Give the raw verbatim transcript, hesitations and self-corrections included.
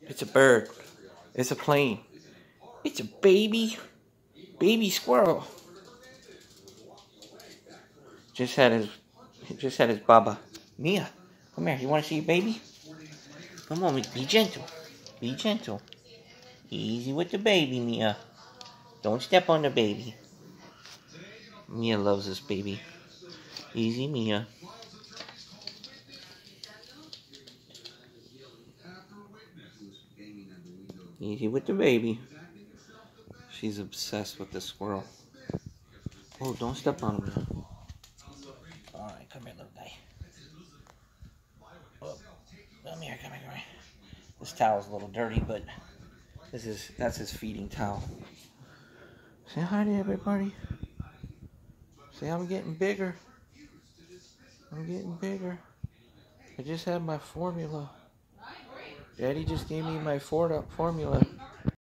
It's a bird. It's a plane. It's a baby. Baby squirrel. Just had his just had his baba. Mia, come here. You want to see your baby? Come on, be gentle. Be gentle. Easy with the baby, Mia. Don't step on the baby. Mia loves this baby. Easy, Mia. Easy with the baby. She's obsessed with the squirrel. Oh, don't step on him. Alright, come here, little guy. Oh, come here, come here, come here. This towel's a little dirty, but this is that's his feeding towel. Say hi to everybody. Say I'm getting bigger. I'm getting bigger. I just had my formula. Daddy just gave me my formula.